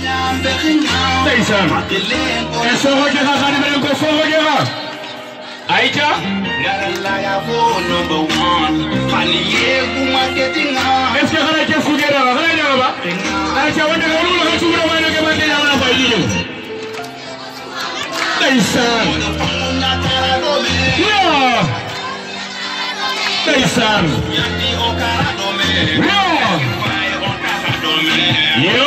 Ndeysaan eso ho jaga xani mel ko fo ho jaga Aïcha est-ce que xana ke fugera xana jaga ba Aïcha wonde ko lu ko tubura ma ke ba ke na fay di Ndeysaan yo Ndeysaan yo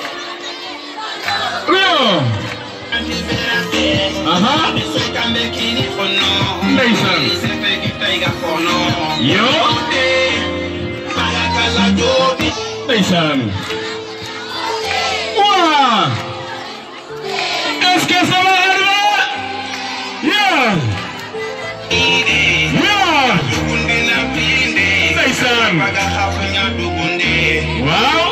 aha Ndeysaan yo Ndeysaan waa est-ce que ça va yeah yeah Ndeysaan waaw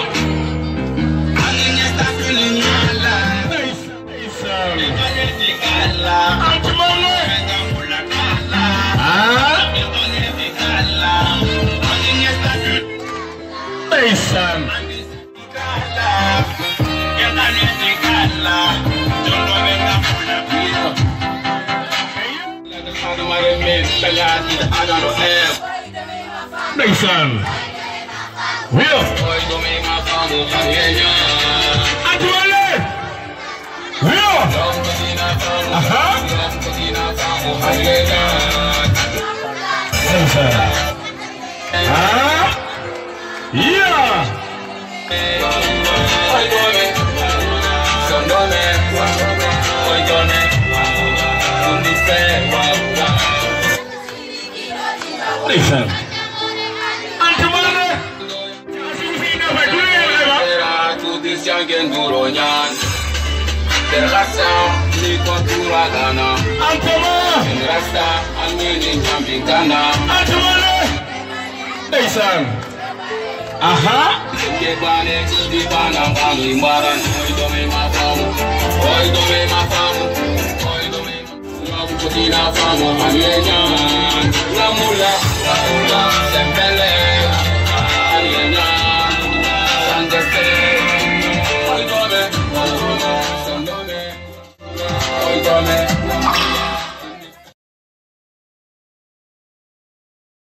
Ndeysaan Ndeysaan Will Atuale Will aha Ndeysaan ah yeah Ndeysaan Ndeysaan aha